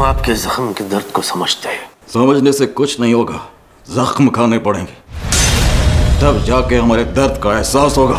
आपके जख्म के दर्द को समझते हैं। समझने से कुछ नहीं होगा, जख्म खाने पड़ेंगे, तब जाके हमारे दर्द का एहसास होगा।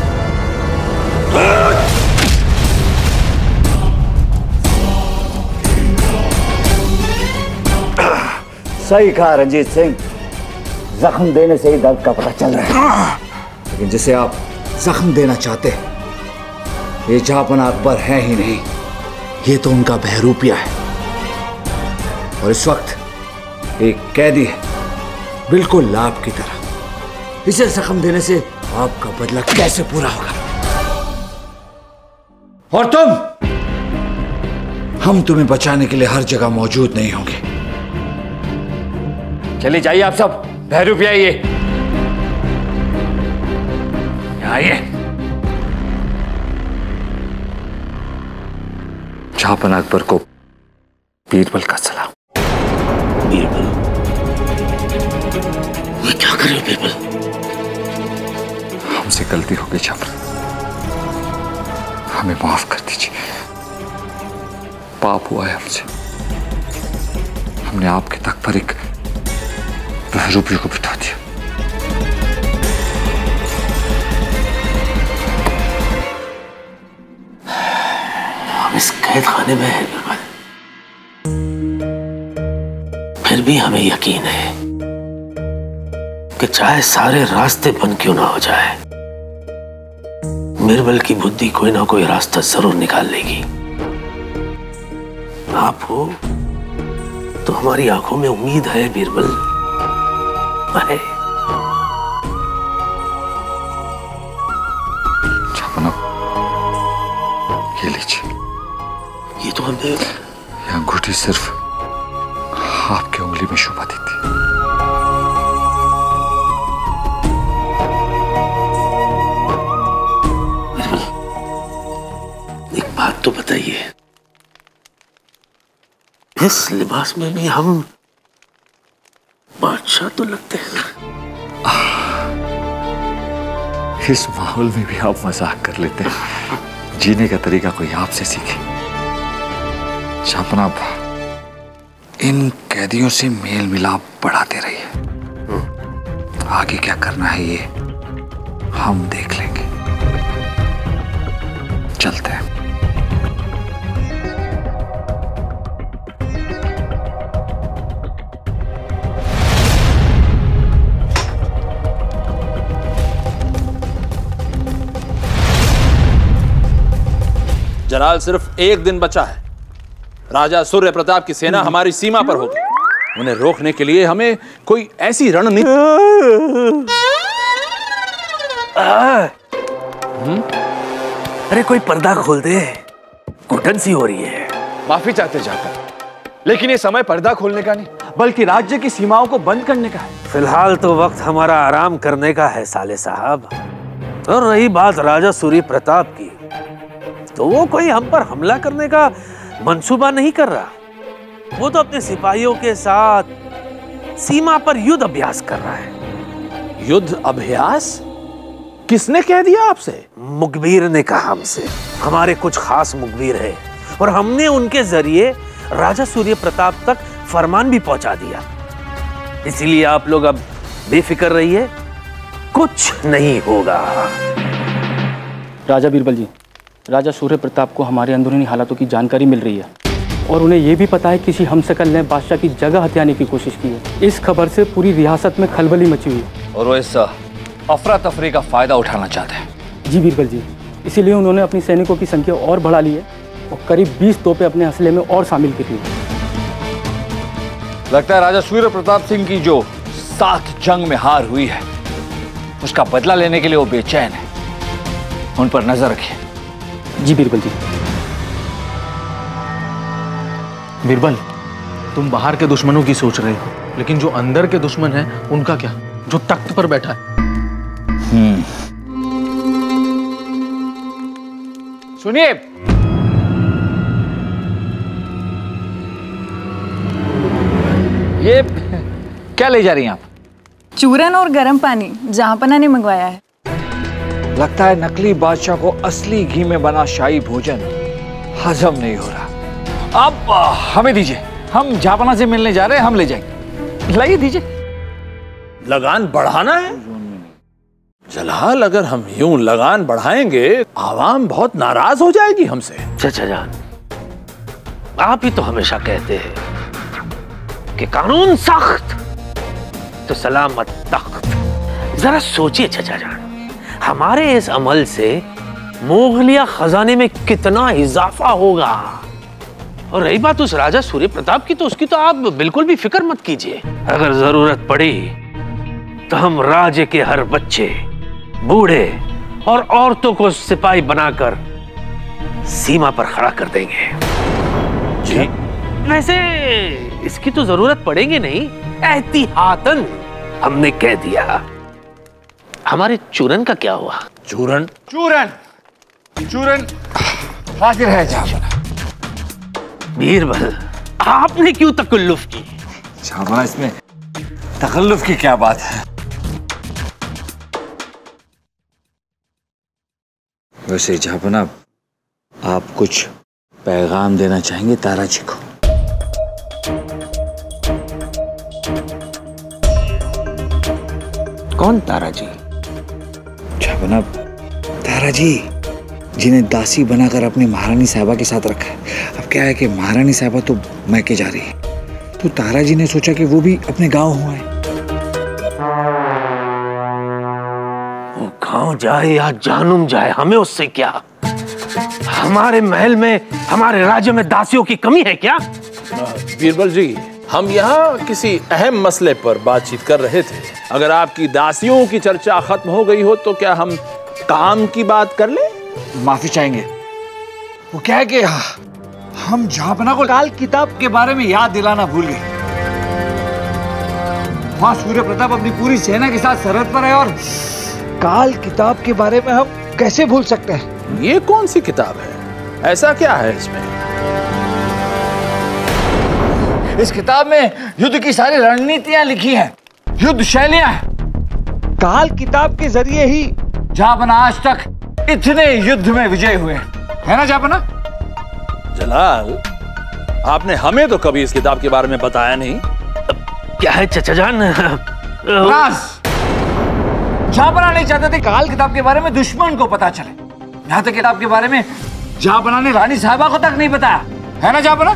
सही कहा रंजीत सिंह, जख्म देने से ही दर्द का पता चल रहा है, लेकिन जिसे आप जख्म देना चाहते हैं ये जहांपना अकबर है ही नहीं, ये तो उनका बहरूपिया है। और इस वक्त एक कैदी है, बिल्कुल लाभ की तरह। इसे जख्म देने से आपका बदला कैसे पूरा होगा? और तुम, हम तुम्हें बचाने के लिए हर जगह मौजूद नहीं होंगे। चले जाइए आप सब, बहरूपिया आइए, आइए। जहांपना अकबर को बीरबल का सलाम। बीरबल? मैं क्या कर रहे हो बीरबल? हमसे गलती हो गई जहांपना, हमें माफ कर दीजिए। पाप हुआ है हमसे, हमने आपके तक पर एक बहरूपिया को बिठा दिया। हम इस कैद खाने में हैं बीरबल, फिर भी हमें यकीन है कि चाहे सारे रास्ते बंद क्यों ना हो जाए, बीरबल की बुद्धि कोई ना कोई रास्ता जरूर निकाल लेगी। आप हो तो हमारी आंखों में उम्मीद है बीरबल, है। जहांपना, ये लीजिए। ये तो हमने, ये अंगूठी सिर्फ आपकी उंगली में शोभा देती है। एक बात तो बताइए, इस लिबास में भी हम बादशाह तो लगते हैं। इस माहौल में भी आप मजाक कर लेते हैं। जीने का तरीका कोई आपसे सीखे। जहांपना, इन कैदियों से मेल मिलाप बढ़ाते रहिए। आगे क्या करना है ये हम देख लेंगे। चलते हैं। जनाल, सिर्फ एक दिन बचा है। राजा सूर्य प्रताप की सेना हमारी सीमा पर होगी। उन्हें रोकने के लिए हमें कोई ऐसी रणनीति। अरे कोई पर्दा खोल दे, घुटन सी हो रही है। माफी चाहते जाकर, लेकिन ये समय पर्दा खोलने का नहीं, बल्कि राज्य की सीमाओं को बंद करने का है। फिलहाल तो वक्त हमारा आराम करने का है साले साहब। और रही बात राजा सूर्य प्रताप की, तो वो कोई हम पर हमला करने का मंसूबा नहीं कर रहा। वो तो अपने सिपाहियों के साथ सीमा पर युद्ध अभ्यास कर रहा है। युद्ध अभ्यास? किसने कह दिया आपसे? मुखबिर ने कहा हमसे। हमारे कुछ खास मुखबिर है और हमने उनके जरिए राजा सूर्य प्रताप तक फरमान भी पहुंचा दिया। इसीलिए आप लोग अब बेफिक्र रहिए, कुछ नहीं होगा। राजा बीरबल जी, राजा सूर्य प्रताप को हमारे अंदरूनी हालातों की जानकारी मिल रही है और उन्हें यह भी पता है किसी हमशक्ल ने बादशाह की जगह हथियाने की कोशिश की है। इस खबर से पूरी रियासत में खलबली मची हुई है और वो इस अफरा तफरी का फायदा उठाना चाहते हैं। जी बीरबल जी, इसीलिए उन्होंने अपनी सैनिकों की संख्या और बढ़ा ली है और करीब 20 तोपें अपने हौसले में और शामिल की थी। लगता है राजा सूर्य प्रताप सिंह की जो 7 जंग में हार हुई है, उसका बदला लेने के लिए वो बेचैन है। उन पर नजर रखिए। जी बीरबल जी। बीरबल, तुम बाहर के दुश्मनों की सोच रहे हो, लेकिन जो अंदर के दुश्मन हैं, उनका क्या? जो तख्त पर बैठा है। सुनिए, ये क्या ले जा रही हैं आप? चूरन और गर्म पानी जहांपना ने मंगवाया है। लगता है नकली बादशाह को असली घी में बना शाही भोजन हजम नहीं हो रहा। अब हमें दीजिए, हम जापाना से मिलने जा रहे हैं, हम ले जाएंगे। लाइए दीजिए। लगान बढ़ाना है जलाल? अगर हम यूं लगान बढ़ाएंगे आवाम बहुत नाराज हो जाएगी हमसे। चाचा जान, आप ही तो हमेशा कहते हैं कि कानून सख्त तो सलामत तख्त। जरा सोचिए चाचा जान, हमारे इस अमल से मोगलिया खजाने में कितना इजाफा होगा। और रही बात उस राजा सूर्य प्रताप की, तो उसकी तो आप बिल्कुल भी फिक्र मत कीजिए। अगर जरूरत पड़ी तो हम राज्य के हर बच्चे, बूढ़े और औरतों को सिपाही बनाकर सीमा पर खड़ा कर देंगे। जी वैसे इसकी तो जरूरत पड़ेगी नहीं, एहतियातन हमने कह दिया। हमारे चूरन का क्या हुआ? चूरन? चूरन हाजिर है जापाना। बीरबल, आपने क्यों तकल्लुफ की? जापाना, इसमें तकल्लुफ की क्या बात है? वैसे जापाना, आप कुछ पैगाम देना चाहेंगे तारा जी को? कौन तारा जी? जापाना, तारा जी जिन्हें दासी बनाकर अपनी महारानी साहिबा के साथ रखा है। अब क्या है कि महारानी साहिबा तो मैके जा रही है, तो तारा जी ने सोचा कि वो भी अपने गांव हुआ है। वो गांव जाए या जानूम जाए, हमें उससे क्या? हमारे महल में, हमारे राज्य में दासियों की कमी है क्या? बीरबल जी, हम यहाँ किसी अहम मसले पर बातचीत कर रहे थे। अगर आपकी दासियों की चर्चा खत्म हो गई हो तो क्या हम काम की बात कर लें? माफी चाहेंगे। वो क्या है कि हम जापाना को काल किताब के बारे में याद दिलाना भूल गए। वहां सूर्य प्रताप अपनी पूरी सेना के साथ सरहद पर है, और काल किताब के बारे में हम कैसे भूल सकते हैं? ये कौन सी किताब है? ऐसा क्या है इसमें? इस किताब में युद्ध की सारी रणनीतियां लिखी हैं, युद्ध शैलियां हैं। काल किताब के जरिए ही जापाना आज तक इतने युद्ध में विजय हुए है ना जापाना? जलाल, आपने हमें तो कभी इस किताब के बारे में बताया नहीं। क्या है चाचा जान? जापाना नहीं चाहते थे काल किताब के बारे में दुश्मन को पता चले। यहाँ तक किताब के बारे में जापाना ने रानी साहिबा को तक नहीं बताया, है ना जापाना?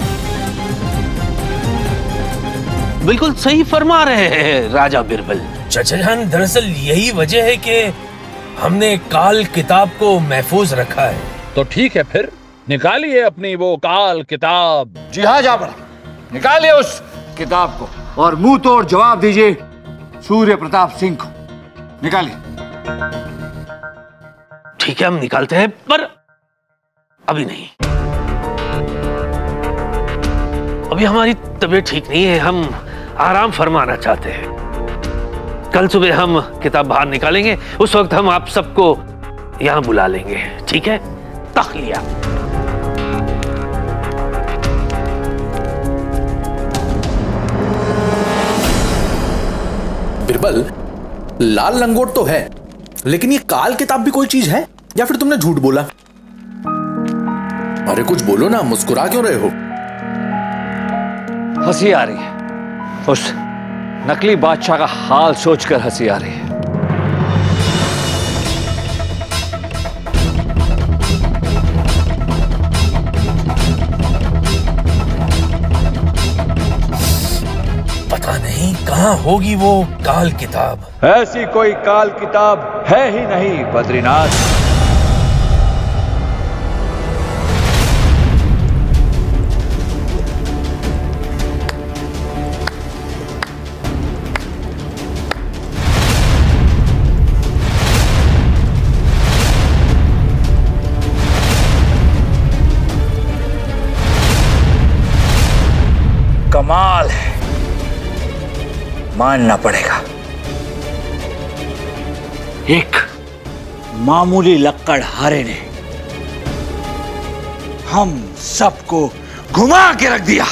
बिल्कुल सही फरमा रहे हैं राजा बिरबल। चाचा जान, दरअसल यही वजह है कि हमने काल किताब को महफूज रखा है। तो ठीक है, फिर निकालिए अपनी वो काल किताब। जी हाँ जापाना, निकालिए उस किताब को और मुंह तोड़ जवाब दीजिए सूर्य प्रताप सिंह को। निकालिए। ठीक है, हम निकालते हैं, पर अभी नहीं। अभी हमारी तबीयत ठीक नहीं है, हम आराम फरमाना चाहते हैं। कल सुबह हम किताब बाहर निकालेंगे, उस वक्त हम आप सबको यहां बुला लेंगे, ठीक है? तखलिया। बिरबल, लाल लंगोट तो है, लेकिन ये काल किताब भी कोई चीज है या फिर तुमने झूठ बोला? अरे कुछ बोलो ना, मुस्कुरा क्यों रहे हो? हंसी आ रही है, उस नकली बादशाह का हाल सोचकर हंसी आ रही है। पता नहीं कहां होगी वो काल किताब। ऐसी कोई काल किताब है ही नहीं बद्रीनाथ। कमाल है, मानना पड़ेगा। एक मामूली लक्कड़हारे ने हम सबको घुमा के रख दिया,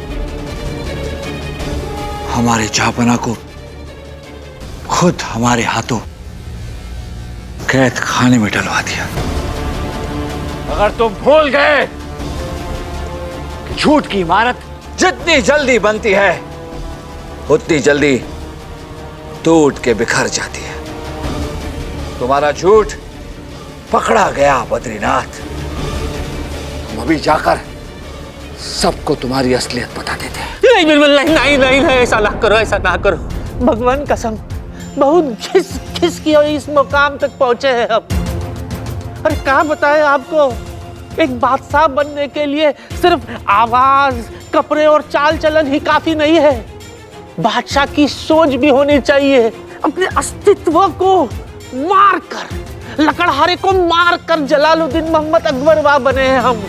हमारे जापाना को खुद हमारे हाथों कैद खाने में डलवा दिया। अगर तुम भूल गए कि झूठ की इमारत जितनी जल्दी बनती है उतनी जल्दी टूट के बिखर जाती है। तुम्हारा झूठ पकड़ा गया बद्रीनाथ। हम अभी जाकर सबको तुम्हारी असलियत बता देते हैं। नहीं बिरबल, नहीं नहीं नहीं, ऐसा ना करो, ऐसा ना करो। भगवान कसम, बहुत खिस की इस मुकाम तक पहुंचे हैं अब। अरे क्या बताएं आपको, एक बादशाह बनने के लिए सिर्फ आवाज, कपड़े और चाल चलन ही काफी नहीं है। बादशाह की सोच भी होनी चाहिए। अपने अस्तित्व को मारकर, लकड़हारे को मारकर जलालुद्दीन मोहम्मद अकबर वहां बने हैं हम।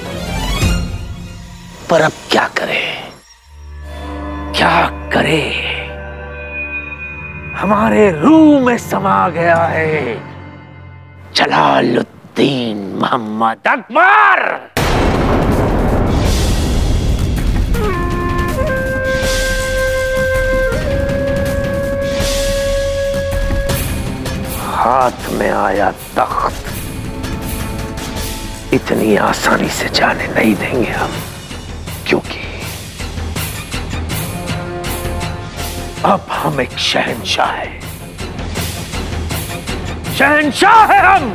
पर अब क्या करें, क्या करें? हमारे रूह में समा गया है जलालुद्दीन मोहम्मद अकबर। हाथ में आया तख्त इतनी आसानी से जाने नहीं देंगे हम, क्योंकि अब हम एक शहंशाह है। शहंशाह है हम,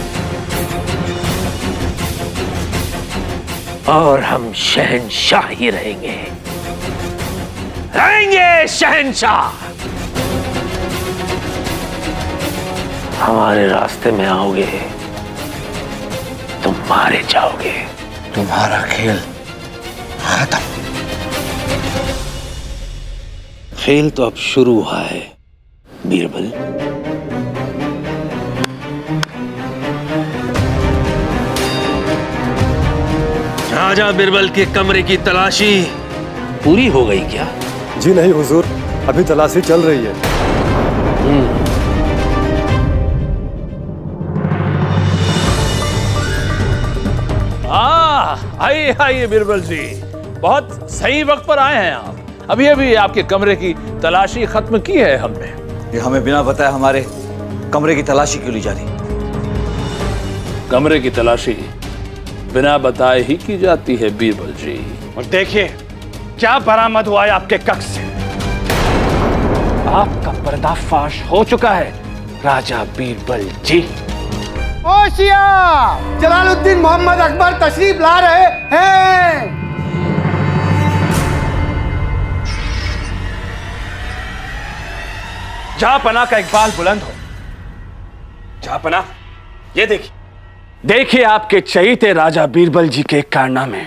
और हम शहंशाह ही रहेंगे, रहेंगे शहंशाह। हमारे रास्ते में आओगे तुम मारे जाओगे। तुम्हारा खेल खत्म। खेल तो अब शुरू हुआ है बीरबल। राजा बीरबल के कमरे की तलाशी पूरी हो गई क्या? जी नहीं हुजूर, अभी तलाशी चल रही है। आइए आइए बीरबल जी, बहुत सही वक्त पर आए हैं आप। अभी अभी आपके कमरे की तलाशी खत्म की है हमने। ये हमें बिना बताए हमारे कमरे की तलाशी क्यों ली जा रही? कमरे की तलाशी बिना बताए ही की जाती है बीरबल जी। और देखिए क्या बरामद हुआ है आपके कक्ष से। आपका पर्दाफाश हो चुका है राजा बीरबल जी। होशियार, जलालुद्दीन मोहम्मद अकबर तशरीफ ला रहे हैं। जहांपना का इकबाल बुलंद हो। जहांपना, ये देखिए, देखिए आपके चहीते राजा बीरबल जी के कारनामे।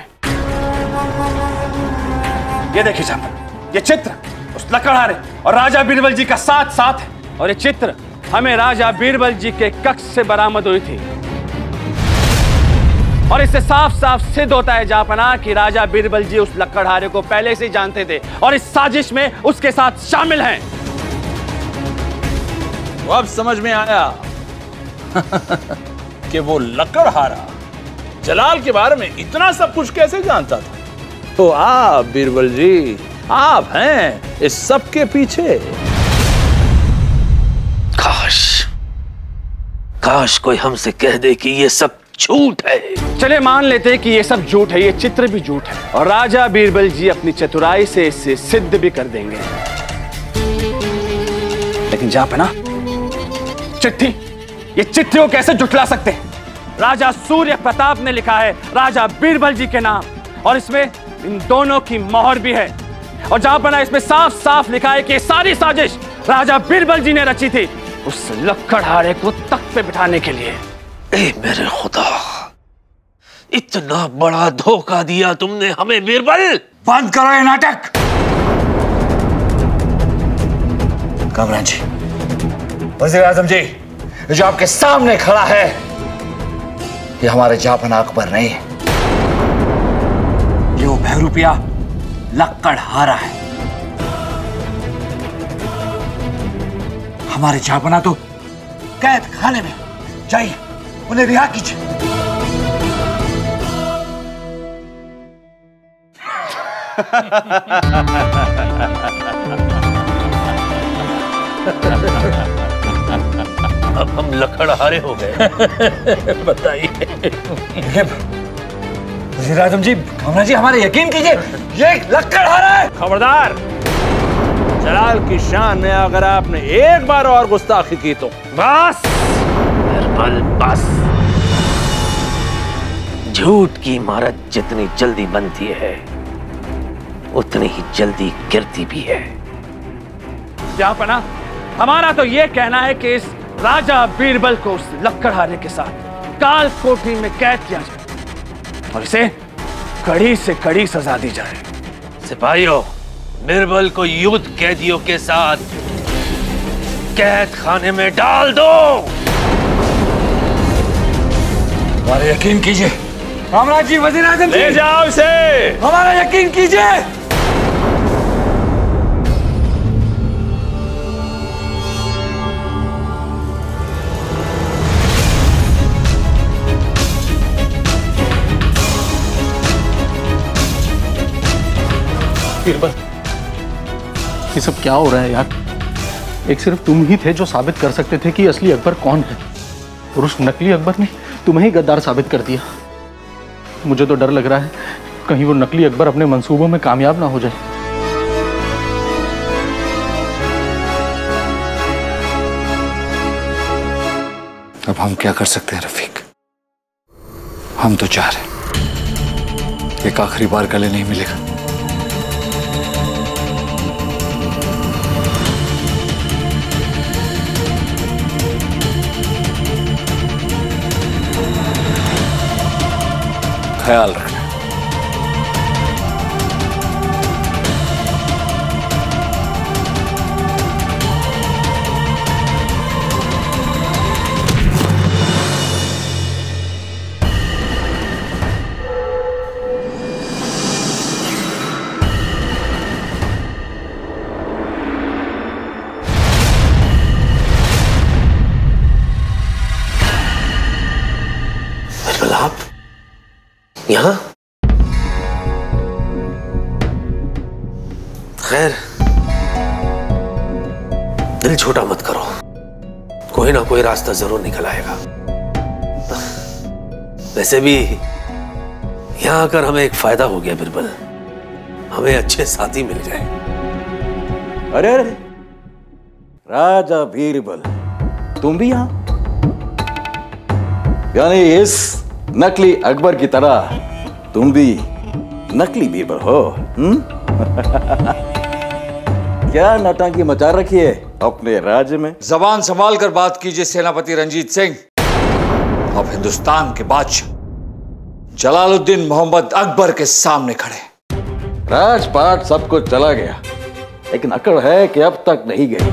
ये देखिए जहांपना, ये चित्र उस लकड़हारे और राजा बीरबल जी का साथ साथ है। और ये चित्र हमें राजा बीरबल जी के कक्ष से बरामद हुई थी। और इससे साफ साफ सिद्ध होता है जहांपना कि राजा बीरबल जी उस लकड़हारे को पहले से जानते थे और इस साजिश में उसके साथ शामिल हैं। तो अब समझ में आया कि वो लकड़हारा जलाल के बारे में इतना सब कुछ कैसे जानता था। तो आप बीरबल जी, आप हैं इस सब के पीछे। काश कोई हमसे कह दे कि ये सब झूठ है। चले मान लेते कि ये सब झूठ है, ये चित्र भी झूठ है, और राजा बीरबल जी अपनी चतुराई से इसे सिद्ध भी कर देंगे। लेकिन जहांपना, चिट्ठी, ये चिट्ठी को कैसे जुटला सकते हैं? राजा सूर्य प्रताप ने लिखा है राजा बीरबल जी के नाम, और इसमें इन दोनों की मोहर भी है। और जहांपना इसमें साफ साफ लिखा है कि सारी साजिश राजा बीरबल जी ने रची थी उस लकड़हारे को तख्त पे बिठाने के लिए। ए मेरे खुदा, इतना बड़ा धोखा दिया तुमने हमें बीरबल। बंद करो ये नाटक। कामरान जी, वज़ीर आज़म जी, जो आपके सामने खड़ा है ये हमारे जहांपना अकबर नहीं है, ये वो बहरूपिया लकड़हारा है। हमारे जहांपना तो कैद खाने में, जाइए उन्हें रिहा कीजिए। अब हम लकड़हारे हो गए। बताइए वज़ीर आज़म जी, कामना जी, हमारे यकीन कीजिए, ये लक्कड़हारा है। खबरदार, जलाल की शान में अगर आपने एक बार और गुस्ताखी की तो बस बिरबल, बस। झूठ की इमारत जितनी जल्दी बनती है उतनी ही जल्दी गिरती भी है। जहांपना, हमारा तो यह कहना है कि इस राजा बीरबल को उस लक्कड़हारे के साथ काल कोठरी में कैद किया जाए और इसे कड़ी से कड़ी सजा दी जाए। सिपाहियों, बीरबल को युद्ध कैदियों के साथ कैद खाने में डाल दो। हमारा यकीन कीजिए कामराज जी, वज़ीर आज़म जी, ले जाओ इसे। हमारा यकीन कीजिए। बीरबल, ये सब क्या हो रहा है यार? एक सिर्फ तुम ही थे जो साबित कर सकते थे कि असली अकबर कौन है, और उस नकली अकबर ने तुम्हें ही गद्दार साबित कर दिया। मुझे तो डर लग रहा है कहीं वो नकली अकबर अपने मंसूबों में कामयाब ना हो जाए। अब हम क्या कर सकते हैं रफीक? हम तो चाह रहे एक आखिरी बार गले नहीं मिलेगा। ख्याल रखना। आप यहां? खैर, दिल छोटा मत करो, कोई ना कोई रास्ता जरूर निकल आएगा। वैसे भी यहां आकर हमें एक फायदा हो गया बिरबल, हमें अच्छे साथी मिल गए। अरे अरे, राजा बीरबल, तुम भी यहां? यानी इस नकली अकबर की तरह तुम भी नकली बीरबल हो? क्या नौटंकी मचा रखी है अपने राज्य में? जबान संभाल कर बात कीजिए सेनापति रंजीत सिंह। अब हिंदुस्तान के बादशाह जलालुद्दीन मोहम्मद अकबर के सामने खड़े। राजपाट सब कुछ चला गया, लेकिन अकड़ है कि अब तक नहीं गई।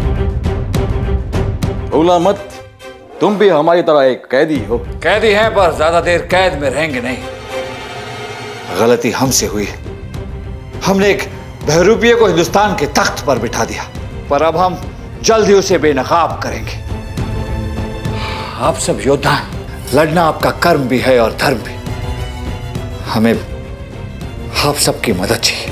भूला मत, तुम भी हमारी तरह एक कैदी हो। कैदी हैं, पर ज्यादा देर कैद में रहेंगे नहीं। गलती हमसे हुई, हमने एक बहरूपिये को हिंदुस्तान के तख्त पर बिठा दिया, पर अब हम जल्द ही उसे बेनकाब करेंगे। आप सब योद्धा हैं, लड़ना आपका कर्म भी है और धर्म भी। हमें आप सबकी मदद चाहिए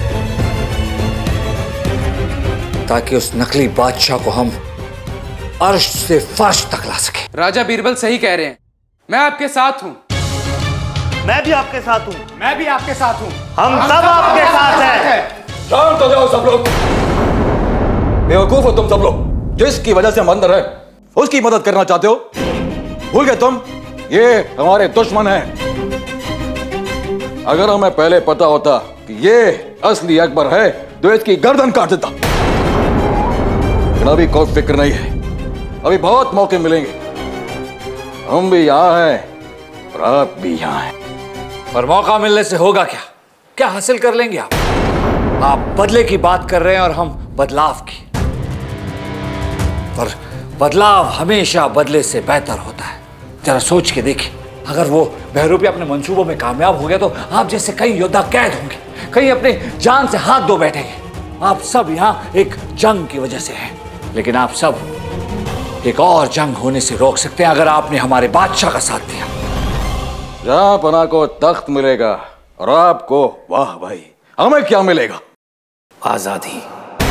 ताकि उस नकली बादशाह को हम अर्श से फर्श तक ला सके। राजा बीरबल सही कह रहे हैं, मैं आपके साथ हूं। मैं भी आपके साथ हूं। मैं भी आपके साथ हूं। हम सब आपके साथ हैं। शांत हो जाओ सब लोग। बेवकूफ हो तुम सब लोग। जिसकी वजह से हम अंदर है उसकी मदद करना चाहते हो। भूल गए तुम, ये हमारे दुश्मन हैं। अगर हमें पहले पता होता कि ये असली अकबर है तो इसकी गर्दन काट देता। लेकिन अभी कोई फिक्र नहीं है, अभी बहुत मौके मिलेंगे। हम भी यहाँ हैं और आप भी यहाँ हैं। पर मौका मिलने से होगा क्या? क्या हासिल कर लेंगे आप? आप बदले की बात कर रहे हैं और हम बदलाव की। पर बदलाव हमेशा बदले से बेहतर होता है। जरा सोच के देखिए, अगर वो बहरूपिया अपने मंसूबों में कामयाब हो गया तो आप जैसे कई योद्धा कैद होंगे, कई अपने जान से हाथ धो बैठेंगे। आप सब यहाँ एक जंग की वजह से हैं, लेकिन आप सब एक और जंग होने से रोक सकते हैं अगर आपने हमारे बादशाह का साथ दिया। जहां पना को तख्त मिलेगा और आपको, वाह भाई, हमें क्या मिलेगा? आजादी।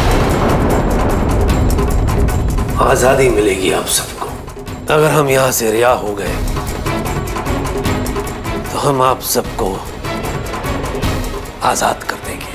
आजादी मिलेगी आप सबको। अगर हम यहां से रिहा हो गए तो हम आप सबको आजाद कर देगी।